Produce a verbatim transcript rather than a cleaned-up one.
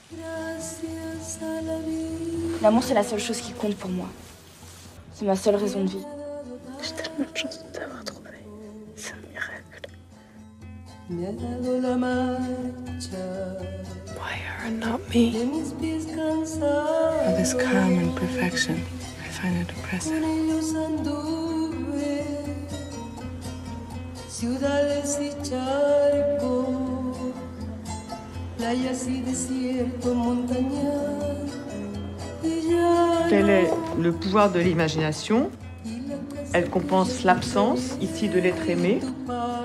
L'amour, c'est la seule chose qui compte pour moi. C'est ma seule raison de vie. J'ai tellement de chance de t'avoir trouvé. C'est un miracle. Why her and not me? For this calm and perfection, I find it oppressive. Quel est le pouvoir de l'imagination? Elle compense l'absence, ici, de l'être aimé.